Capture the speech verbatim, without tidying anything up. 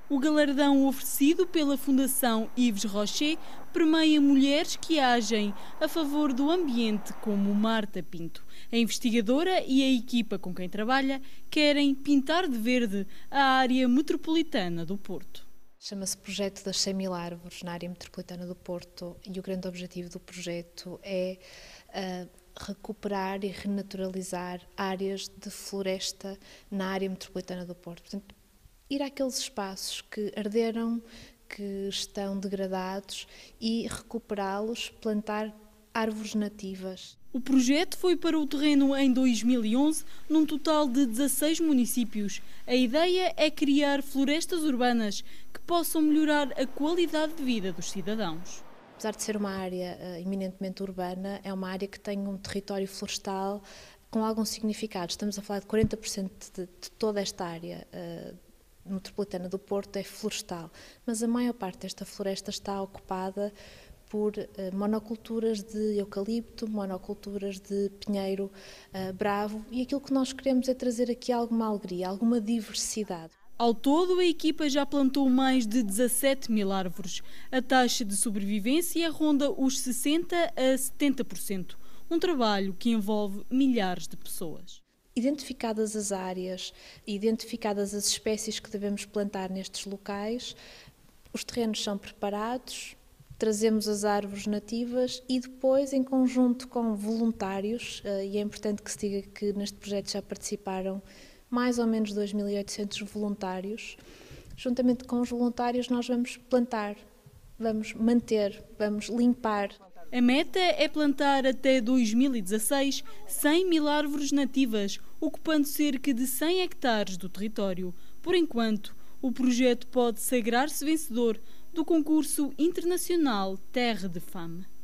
O galardão oferecido pela Fundação Yves Rocher premia mulheres que agem a favor do ambiente, como Marta Pinto. A investigadora e a equipa com quem trabalha querem pintar de verde a área metropolitana do Porto. Chama-se Projeto das cem mil árvores na área metropolitana do Porto e o grande objetivo do projeto é uh, recuperar e renaturalizar áreas de floresta na área metropolitana do Porto. Portanto, ir àqueles espaços que arderam, que estão degradados e recuperá-los, plantar árvores nativas. O projeto foi para o terreno em dois mil e onze, num total de dezasseis municípios. A ideia é criar florestas urbanas que possam melhorar a qualidade de vida dos cidadãos. Apesar de ser uma área uh, eminentemente urbana, é uma área que tem um território florestal com algum significado. Estamos a falar de quarenta por cento de, de toda esta área uh, metropolitana do Porto é florestal, mas a maior parte desta floresta está ocupada por uh, monoculturas de eucalipto, monoculturas de pinheiro uh, bravo, e aquilo que nós queremos é trazer aqui alguma alegria, alguma diversidade. Ao todo, a equipa já plantou mais de dezassete mil árvores. A taxa de sobrevivência ronda os sessenta a setenta por cento, um trabalho que envolve milhares de pessoas. Identificadas as áreas, identificadas as espécies que devemos plantar nestes locais, os terrenos são preparados, trazemos as árvores nativas e depois, em conjunto com voluntários, e é importante que se diga que neste projeto já participaram mais ou menos dois mil e oitocentos voluntários, juntamente com os voluntários nós vamos plantar, vamos manter, vamos limpar. A meta é plantar até dois mil e dezasseis cem mil árvores nativas, ocupando cerca de cem hectares do território. Por enquanto, o projeto pode sagrar-se vencedor do concurso internacional Terra de Fame.